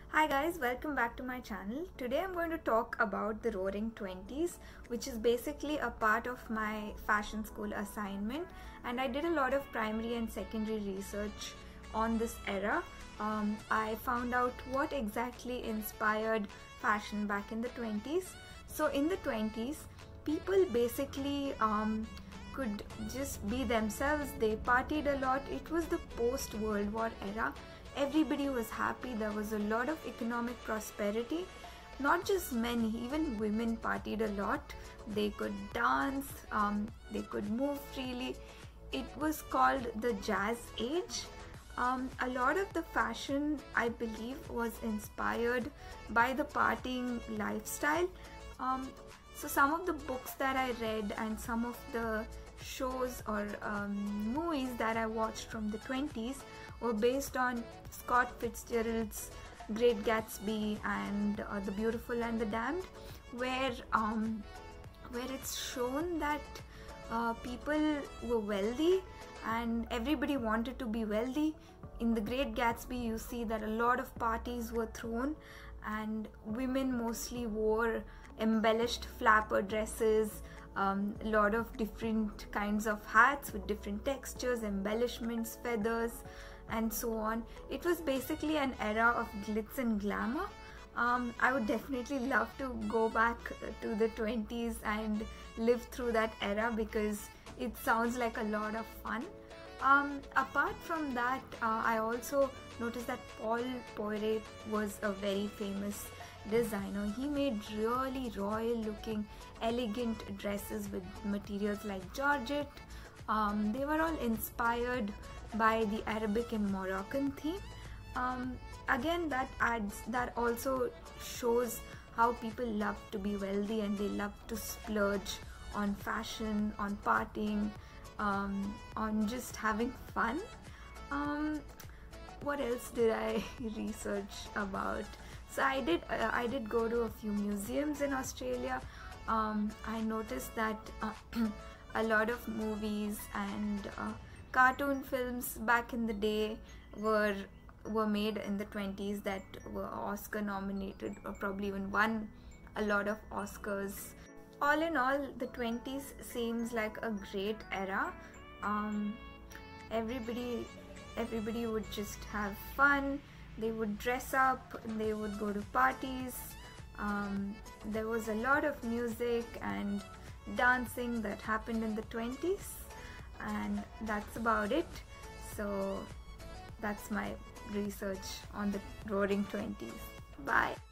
Hi guys, welcome back to my channel. Today I'm going to talk about the Roaring 20s, which is basically a part of my fashion school assignment, and I did a lot of primary and secondary research on this era. I found out what exactly inspired fashion back in the 20s. So in the 20s, people basically could just be themselves. They partied a lot. It was the post-World War era. Everybody was happy. There was a lot of economic prosperity. Not just men, even women partied a lot. They could dance, they could move freely. It was called the Jazz Age. A lot of the fashion, I believe, was inspired by the partying lifestyle. So some of the books that I read and some of the shows or movies that I watched from the 20s were based on Scott Fitzgerald's Great Gatsby and The Beautiful and the Damned, where it's shown that people were wealthy and everybody wanted to be wealthy. In The Great Gatsby, you see that a lot of parties were thrown and women mostly wore embellished flapper dresses, a lot of different kinds of hats with different textures, embellishments, feathers, and so on. It was basically an era of glitz and glamour. I would definitely love to go back to the 20s and live through that era because it sounds like a lot of fun. Apart from that, I also noticed that Paul Poiret was a very famous designer. He made really royal looking, elegant dresses with materials like georgette. They were all inspired by the Arabic and Moroccan theme. Again, that also shows how people love to be wealthy and they love to splurge on fashion, on partying, on just having fun. What else did I research about? So I did go to a few museums in Australia. I noticed that a lot of movies and cartoon films back in the day were made in the 20s that were Oscar nominated or probably even won a lot of Oscars. All in all, the 20s seems like a great era. Everybody would just have fun. They would dress up, they would go to parties. There was a lot of music and dancing that happened in the 20s, and that's about it. So that's my research on the Roaring 20s. Bye.